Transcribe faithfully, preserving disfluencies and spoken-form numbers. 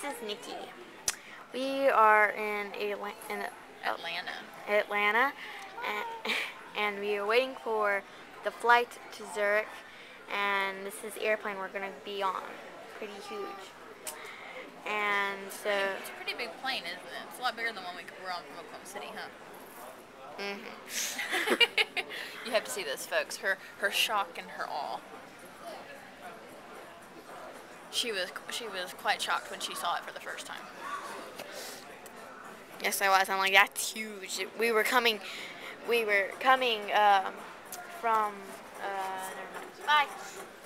is Nikki. We are in, Atla in Atlanta. Atlanta, and, and we are waiting for the flight to Zurich, and this is the airplane we're going to be on. Pretty huge. And so... It's a pretty big plane, isn't it? It's a lot bigger than the one we were on from Oklahoma City, huh? Mm-hmm. You have to see this, folks. Her her shock and her awe. She was she was quite shocked when she saw it for the first time. Yes, I was. I'm like, that's huge. We were coming, we were coming um, from. Uh, never mind. Bye.